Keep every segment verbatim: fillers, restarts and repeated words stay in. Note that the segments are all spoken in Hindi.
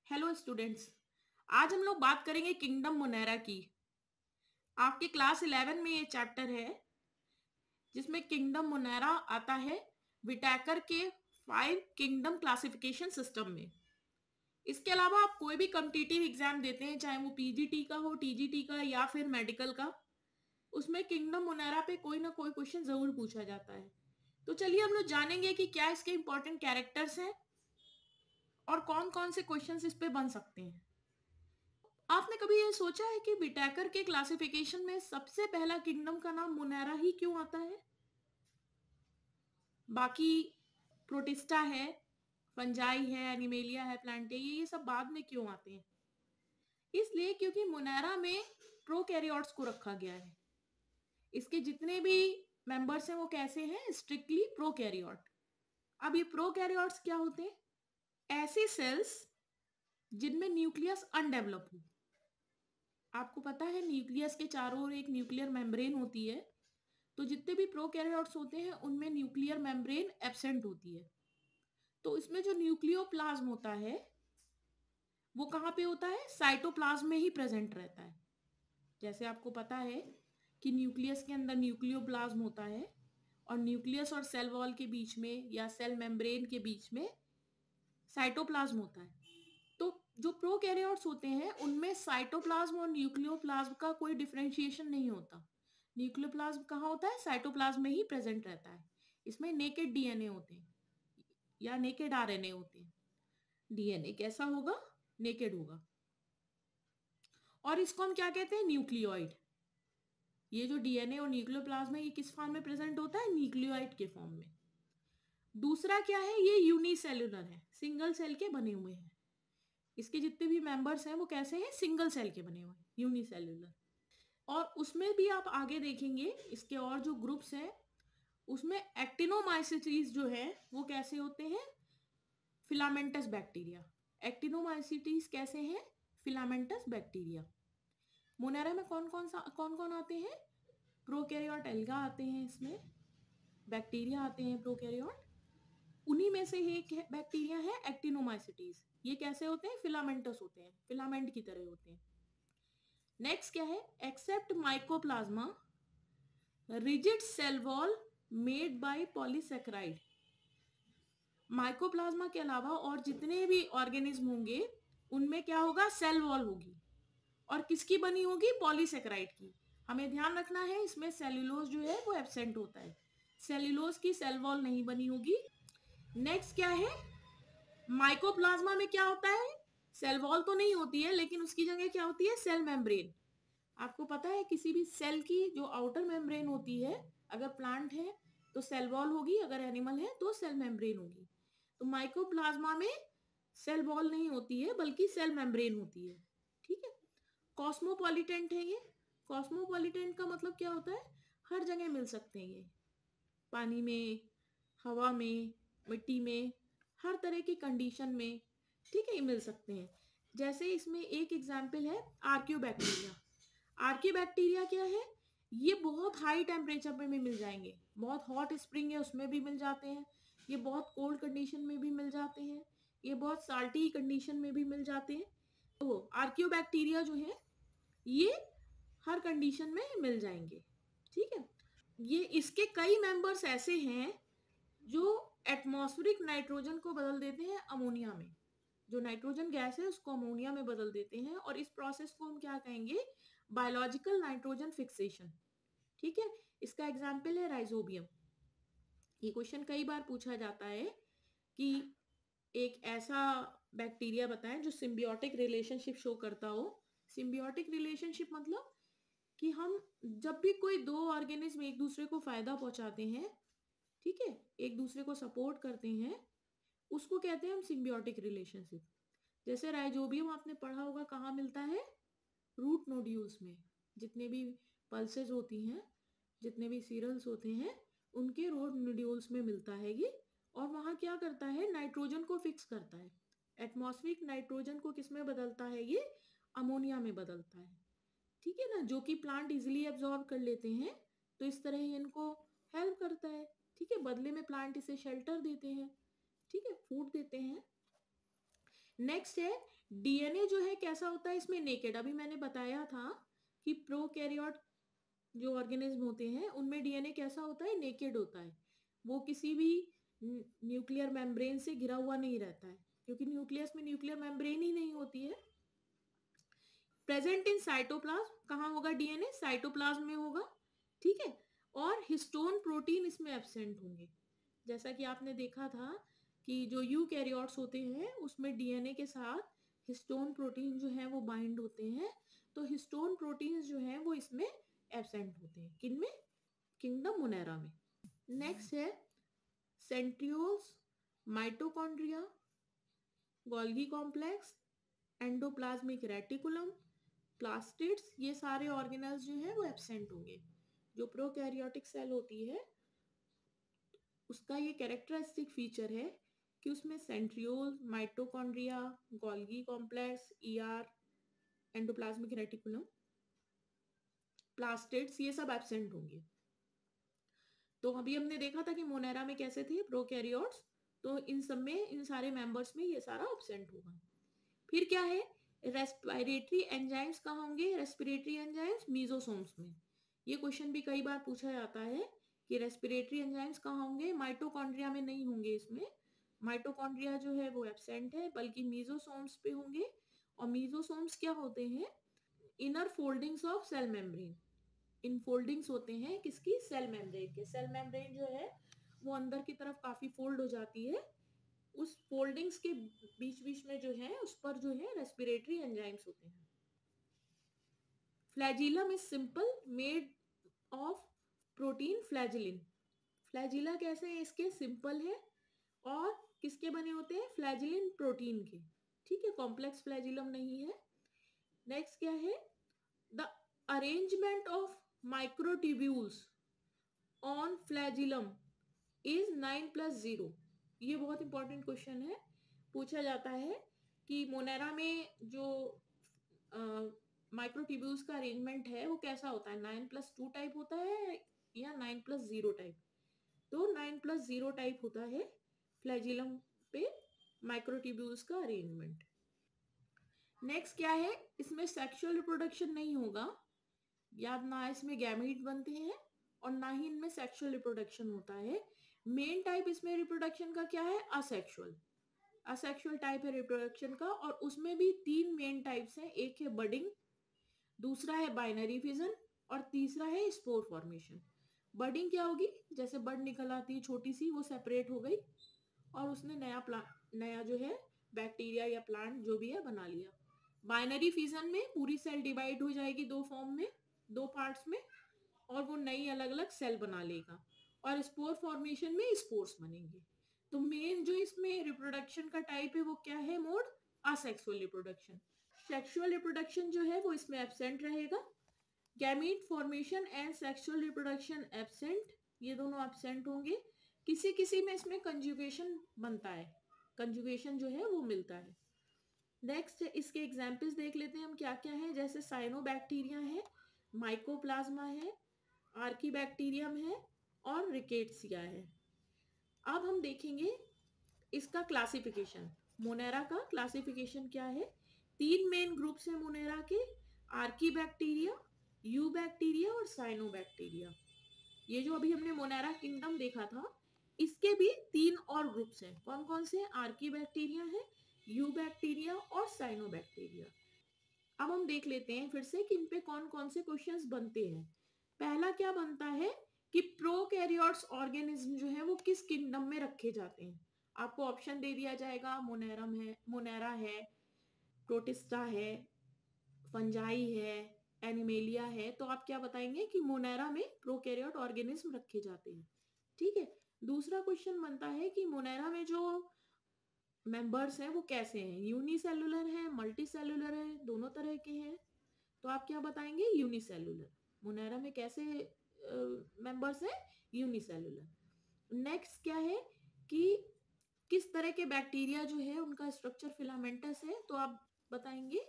हेलो स्टूडेंट्स, आज हम लोग बात करेंगे किंगडम मोनेरा की। आपके क्लास इलेवन में ये चैप्टर है जिसमें किंगडम मोनेरा आता है विटैकर के फाइव किंगडम क्लासिफिकेशन सिस्टम में। इसके अलावा आप कोई भी कॉम्पिटिटिव एग्जाम देते हैं, चाहे वो पीजीटी का हो, टीजीटी का या फिर मेडिकल का, उसमें किंगडम मोनेरा पे कोई ना कोई क्वेश्चन जरूर पूछा जाता है। तो चलिए हम लोग जानेंगे कि क्या इसके इंपॉर्टेंट कैरेक्टर्स हैं और कौन कौन से क्वेश्चंस इस पे बन सकते हैं। आपने कभी ये सोचा है कि विटैकर के क्लासिफिकेशन में सबसे पहला किंगडम का नाम मोनेरा ही क्यों आता है? बाकी प्रोटिस्टा है, फंजाई है, एनिमेलिया है, प्लांटिया, ये सब बाद में क्यों आते हैं? इसलिए क्योंकि मोनेरा में प्रोकैरियोट्स को रखा गया है। इसके जितने भी मेंबर्स हैं वो कैसे हैं? Strictly prokaryote. अब ये प्रोकैरियोट्स क्या होते हैं? ऐसे सेल्स जिनमें न्यूक्लियस अनडेवलप हो। आपको पता है न्यूक्लियस के चारों ओर एक न्यूक्लियर मेम्ब्रेन होती है, तो जितने भी प्रोकैरियोट्स होते हैं उनमें न्यूक्लियर मेम्ब्रेन एब्सेंट होती है। तो इसमें जो न्यूक्लियोप्लाज्म होता है वो कहाँ पे होता है? साइटोप्लाज्म में ही प्रेजेंट रहता है। जैसे आपको पता है कि न्यूक्लियस के अंदर न्यूक्लियोप्लाज्म होता है और न्यूक्लियस और सेल वॉल के बीच में या सेल मेम्ब्रेन के बीच में साइटोप्लाज्म होता है। तो जो प्रोकैरियोट्स होते हैं उनमें साइटोप्लाज्म और न्यूक्लियोप्लाज्म का कोई डिफरेंशिएशन नहीं होता। न्यूक्लियोप्लाज्म कहाँ होता है? साइटोप्लाज्म में ही प्रेजेंट रहता है। इसमें नेकेड डीएनए होते हैं या नेकेड आरएनए होते हैं। डीएनए कैसा होगा? नेकेड होगा। और इसको हम क्या कहते हैं? न्यूक्लियोइड। ये जो डीएनए और न्यूक्लियोप्लाज्म है ये किस फॉर्म में प्रेजेंट होता है? न्यूक्लियोइड के फॉर्म में। दूसरा क्या है? ये यूनिसेलुलर है, सिंगल सेल के बने हुए हैं। इसके जितने भी मेंबर्स हैं वो कैसे हैं? सिंगल सेल के बने हुए हैं, यूनिसेलुलर। और उसमें भी आप आगे देखेंगे इसके और जो ग्रुप्स हैं उसमें एक्टिनोमाइसिटीज जो है वो कैसे होते हैं? Filamentous bacteria. एक्टिनोमाइसिटीज कैसे हैं? Filamentous bacteria. मोनेरा में कौन कौन सा कौन कौन आते हैं? प्रोकैरियोट एल्गा आते हैं, इसमें बैक्टीरिया आते हैं प्रोकैरियोट। उन्हीं में से एक बैक्टीरिया है एक्टिनोमाइसिटीज। ये कैसे होते हैं? फिलामेंटस होते हैं, फिलामेंट की तरह होते हैं। नेक्स्ट क्या है? Except mycoplasma rigid cell wall made by polysaccharide. Mycoplasma के अलावा और जितने भी ऑर्गेनिज्म होंगे उनमें क्या होगा? सेल वॉल होगी। और किसकी बनी होगी? पॉलीसेकेराइड की। हमें ध्यान रखना है इसमें सेल्यूलोज जो है वो एब्सेंट होता है, सेल्यूलोज की सेल वॉल नहीं बनी होगी। नेक्स्ट क्या है? माइकोप्लाज्मा में क्या होता है? सेल वॉल तो नहीं होती है लेकिन उसकी जगह क्या होती है? Cell membrane. आपको पता है किसी भी सेल की जो आउटर मेम्ब्रेन होती है, अगर प्लांट है तो सेल वॉल होगी, अगर एनिमल है तो सेल मेम्ब्रेन होगी। तो माइकोप्लाज्मा में सेल वॉल नहीं होती है बल्कि सेल मेम्ब्रेन होती है। ठीक है। कॉस्मोपॉलिटेंट है ये। कॉस्मोपॉलिटेंट का मतलब क्या होता है? हर जगह मिल सकते हैं ये, पानी में, हवा में, मिट्टी में, हर तरह की कंडीशन में। ठीक है, ये मिल सकते हैं। जैसे इसमें एक एग्जाम्पल है आर्कियोबैक्टीरिया। आर्कियोबैक्टीरिया क्या है? ये बहुत हाई टेम्परेचर पे भी मिल जाएंगे, बहुत हॉट स्प्रिंग है उसमें भी मिल जाते हैं, ये बहुत कोल्ड कंडीशन में भी मिल जाते हैं, ये बहुत साल्टी कंडीशन में भी मिल जाते हैं। तो आर्कियोबैक्टीरिया जो है ये हर कंडीशन में मिल जाएंगे। ठीक है। ये इसके कई मेंबर्स ऐसे हैं जो एटमॉस्फेरिक नाइट्रोजन को बदल देते हैं अमोनिया में। जो नाइट्रोजन गैस है उसको अमोनिया में बदल देते हैं और इस प्रोसेस को हम क्या कहेंगे? Biological nitrogen fixation. ठीक है। इसका एग्जाम्पल है राइजोबियम। ये क्वेश्चन कई बार पूछा जाता है कि एक ऐसा बैक्टीरिया बताएं जो सिम्बियोटिक रिलेशनशिप शो करता हो। सिम्बियोटिक रिलेशनशिप मतलब कि हम जब भी कोई दो ऑर्गेनिज्म एक दूसरे को फायदा पहुंचाते हैं, ठीक है, एक दूसरे को सपोर्ट करते हैं, उसको कहते हैं हम सिम्बियोटिक रिलेशनशिप। जैसे राइजोबियम आपने पढ़ा होगा कहाँ मिलता है? रूट नोड्यूल्स में। जितने भी पल्सेस होती हैं, जितने भी सीरल्स होते हैं उनके रूट नोड्यूल्स में मिलता है ये। और वहाँ क्या करता है? नाइट्रोजन को फिक्स करता है। एटमॉस्फेरिक नाइट्रोजन को किस में बदलता है ये? अमोनिया में बदलता है। ठीक है ना, जो कि प्लांट इजिली एब्जॉर्ब कर लेते हैं। तो इस तरह ये इनको हेल्प करता है। ठीक है, बदले में प्लांट इसे शेल्टर देते हैं, ठीक है, फूड देते हैं। नेक्स्ट है डीएनए जो है कैसा होता है इसमें नेकेड। अभी मैंने बताया था कि प्रोकैरियोट जो ऑर्गेनिज्म होते हैं उनमें डीएनए कैसा होता है, नेकेड होता है। वो किसी भी न्यूक्लियर मेम्ब्रेन से घिरा हुआ नहीं रहता है, क्योंकि न्यूक्लियस में न्यूक्लियर मेम्ब्रेन ही नहीं होती है। प्रेजेंट इन साइटोप्लाज्म, कहाँ होगा डीएनए, साइटोप्लाज्म में होगा, ठीक है। और हिस्टोन प्रोटीन इसमें एब्सेंट होंगे। जैसा कि आपने देखा था कि जो यूकैरियोट्स होते हैं उसमें डीएनए के साथ हिस्टोन प्रोटीन जो है वो बाइंड होते हैं, तो हिस्टोन प्रोटीन्स जो है वो इसमें एब्सेंट होते हैं। किन में, किंगडम मोनेरा में। नेक्स्ट है centrioles, mitochondria, Golgi complex, endoplasmic reticulum, plastids, ये सारे ऑर्गेनल्स जो है वो एब्सेंट होंगे। जो प्रोकैरियोटिक सेल होती है उसका ये कैरेक्टरिस्टिक फीचर है कि उसमें centriole, mitochondria, Golgi complex, ER, endoplasmic reticulum, plastids, ये सब एब्सेंट होंगे। तो अभी हमने देखा था कि मोनेरा में कैसे थे प्रोकैरियोट्स, तो इन सब में, इन सारे मेंबर्स में ये सारा एब्सेंट होगा। फिर क्या है, रेस्पिरेटरी एंजाइम्स कहाँ होंगे, रेस्पिरेटरी एंजाइम्स मीजोसोम्स में। ये क्वेश्चन भी कई बार पूछा जाता है कि रेस्पिरेटरी एंजाइम्स कहाँ होंगे, माइटोकॉन्ड्रिया में नहीं होंगे। इसमें माइटोकॉन्ड्रिया जो है वो एब्सेंट है, बल्कि मीजोसोम्स पे होंगे। और मीजोसोम्स क्या होते हैं, inner foldings of cell membrane. इन फोल्डिंग्स होते हैं किसकी, सेल मेम्ब्रेन के। सेल मेम्ब्रेन जो है वो अंदर की तरफ काफी फोल्ड हो जाती है, उस फोल्डिंग्स के बीच बीच में जो है उस पर जो है रेस्पिरेटरी एंजाइम्स होते हैं। Flagellum is simple made of protein flagellin. Flagella कैसे है, इसके सिंपल है और किसके बने होते हैं, फ्लैजिलिन प्रोटीन के, ठीक है, कॉम्प्लेक्स फ्लैजिलम नहीं है। नेक्स्ट क्या है, the arrangement of microtubules on flagellum is nine plus zero. ये बहुत इंपॉर्टेंट क्वेश्चन है, पूछा जाता है कि मोनेरा में जो माइक्रोट्यूब्यूल्स का अरेंजमेंट है वो कैसा होता है, नाइन प्लस टू टाइप होता है या नाइन प्लस जीरो टाइप। तो नाइन प्लस जीरो टाइप होता है फ्लैजिलम पे माइक्रोट्यूब्यूल्स का अरेंजमेंट। नेक्स्ट क्या है, इसमें सेक्सुअल रिप्रोडक्शन नहीं होगा, याद ना, इसमें गैमीट बनते हैं और ना ही इनमें सेक्सुअल रिप्रोडक्शन होता है। मेन टाइप इसमें रिप्रोडक्शन का क्या है, असेक्सुअल। असेक्सुअल टाइप है रिप्रोडक्शन का, और उसमें भी तीन मेन टाइप्स हैं, एक है बडिंग, दूसरा है बाइनरी फिजन, और तीसरा है स्पोर फॉर्मेशन। बडिंग क्या होगी, जैसे बड निकल आती है छोटी सी, वो सेपरेट हो गई और उसने नया प्लांट, नया जो है बैक्टीरिया या प्लांट जो भी है बना लिया। बाइनरी फिजन में पूरी सेल डिवाइड हो जाएगी दो फॉर्म में, दो पार्ट्स में, और वो नई अलग अलग सेल बना लेगा। और स्पोर फॉर्मेशन में स्पोर्स बनेंगे। तो मेन जो इसमें रिप्रोडक्शन का टाइप है वो क्या है, mode, asexual reproduction. Sexual reproduction जो है वो इसमें एब्सेंट रहेगा। Gamete formation and sexual reproduction absent, ये दोनों एब्सेंट होंगे। किसी किसी में इसमें कंजुगेशन बनता है, कंजुगेशन जो है वो मिलता है। नेक्स्ट इसके एग्जाम्पल्स देख लेते हैं हम क्या क्या है, जैसे साइनोबैक्टीरिया है, माइकोप्लाज्मा है, आर्कीबैक्टीरियम है और रिकेट्सिया है। अब हम देखेंगे इसका क्लासिफिकेशन, मोनेरा का क्लासिफिकेशन क्या है। तीन मेन ग्रुप्स हैं मोनेरा के, आर्कीबैक्टीरिया, यू बैक्टीरिया और साइनोबैक्टीरिया। ये जो अभी हमने मोनेरा किंगडम देखा था, इसके भी तीन और ग्रुप्स हैं। कौन कौन से, आर्कीबैक्टीरिया है, यू बैक्टीरिया और साइनोबैक्टीरिया। अब हम देख लेते हैं फिर से कि इन पे कौन कौन से क्वेश्चंस बनते हैं। पहला क्या बनता है कि प्रोकैरियोट्स ऑर्गेनिज्म जो है वो किस किंगडम में रखे जाते हैं। आपको ऑप्शन दे दिया जाएगा, मोनेरम है, मोनेरा है, प्रोटिस्टा है, फंजाई है, एनिमेलिया है। तो आप क्या बताएंगे कि मोनेरा में प्रोकैरियोट ऑर्गेनिज्म रखे जाते हैं, ठीक है। दूसरा क्वेश्चन बनता है कि मोनेरा में जो मेंबर्स हैं वो कैसे हैं, यूनिसेलुलर है, मल्टी सेलुलर है, दोनों तरह के हैं। तो आप क्या बताएंगे, यूनिसेलुलर। मोनेरा में कैसे मेंबर्स हैं, यूनिसेलुलर। नेक्स्ट क्या है कि किस तरह के बैक्टीरिया जो है उनका स्ट्रक्चर फिलामेंटस है, तो आप बताएंगे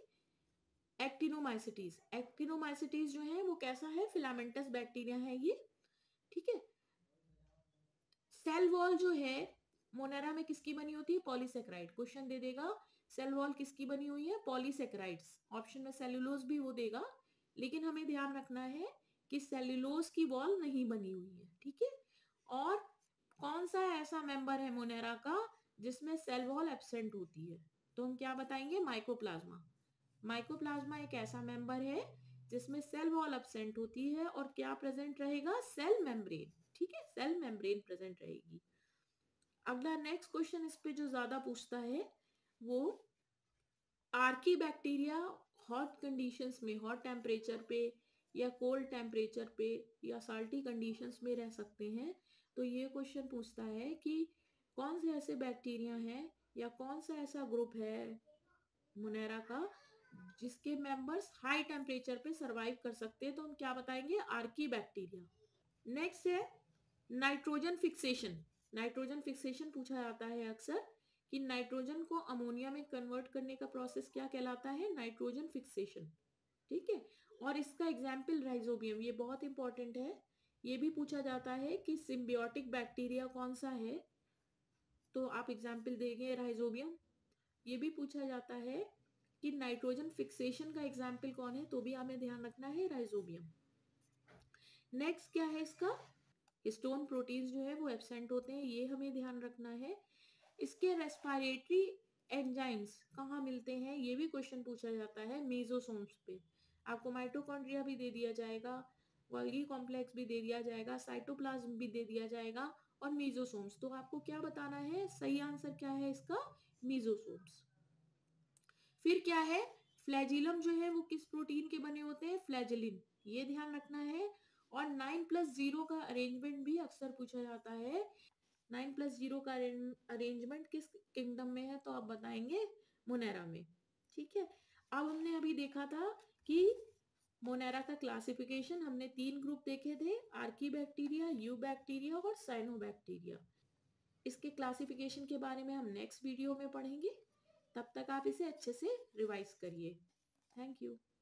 एक्टिनोमाइसिटीज। एक्टिनोमाइसिटीज जो है वो कैसा है, फिलामेंटस बैक्टीरिया है ये, ठीक है। सेल वॉल जो है मोनेरा में किसकी बनी होती है, पॉलीसेक्राइड। क्वेश्चन दे देगा सेल वॉल किसकी बनी हुई है? पॉलीसेकेराइड्स। ऑप्शन में सेल्यूलोज भी वो देगा, लेकिन हमें ध्यान रखना है कि सेल्यूलोज की वॉल नहीं बनी हुई है, ठीक है। और कौन सा ऐसा मेंबर है मोनेरा का जिसमें सेल वॉल एब्सेंट होती है? तो हम क्या बताएंगे? माइकोप्लाज्मा। माइकोप्लाज्मा एक ऐसा मेंबर है जिसमें सेल वॉल एब्सेंट होती है और क्या प्रेजेंट रहेगा? सेल मेम्ब्रेन, ठीक है, सेल मेम्ब्रेन प्रेजेंट रहेगी। अगला नेक्स्ट क्वेश्चन इस पे जो ज्यादा पूछता है वो आर्की बैक्टीरिया हॉट कंडीशंस में, हॉट टेम्परेचर पे या कोल्ड टेम्परेचर पे या साल्टी कंडीशंस में रह सकते हैं। तो ये क्वेश्चन पूछता है कि कौन से ऐसे बैक्टीरिया हैं या कौन सा ऐसा ग्रुप है मोनेरा का जिसके मेंबर्स हाई टेम्परेचर पे सरवाइव कर सकते हैं। तो हम क्या बताएंगे? Archaebacteria. नेक्स्ट है नाइट्रोजन फिक्सेशन। नाइट्रोजन फिक्सेशन पूछा जाता है अक्सर कि नाइट्रोजन को अमोनिया में कन्वर्ट करने का प्रोसेस क्या कहलाता है? नाइट्रोजन फिक्सेशन, ठीक है। और इसका एग्जाम्पल राइजोबियम, ये बहुत इंपॉर्टेंट है। ये भी पूछा जाता है कि सिम्बियोटिक बैक्टीरिया कौन सा है, तो आप एग्जाम्पल देंगे राइजोबियम। ये भी पूछा जाता है कि नाइट्रोजन फिक्सेशन का एग्जाम्पल कौन है, तो भी हमें ध्यान रखना है राइजोबियम। नेक्स्ट क्या है इसका? हिस्टोन प्रोटीन्स जो है वो एब्सेंट होते हैं, ये हमें ध्यान रखना है। इसके रेस्पिरेटरी एंजाइम्स कहाँ मिलते हैं, ये भी क्वेश्चन पूछा जाता है मेसोसोम्स पे। आपको माइटोकॉन्ड्रिया भी दे दिया जाएगा, गोल्गी कॉम्प्लेक्स भी दे दिया जाएगा, साइटोप्लाज्म भी दे दिया जाएगा और मेसोसोम्स। तो आपको क्या बताना है? सही आंसर क्या है इसका? मेसोसोम्स। फिर क्या है? फ्लैजिलम जो है वो किस प्रोटीन के बने होते हैं? फ्लैजिलिन, ये ध्यान रखना है। और नाइन प्लस जीरो का अरेंजमेंट भी अक्सर पूछा जाता है। नाइन प्लस जीरो का अरेंजमेंट किस किंगडम में है? तो आप बताएंगे मोनेरा में, ठीक है। अब हमने अभी देखा था कि मोनेरा का क्लासिफिकेशन, हमने तीन ग्रुप देखे थे, आर्की बैक्टीरिया, यू बैक्टीरिया और साइनोबैक्टीरिया। इसके क्लासिफिकेशन के बारे में हम नेक्स्ट वीडियो में पढ़ेंगे। तब तक आप इसे अच्छे से रिवाइज करिए। Thank you.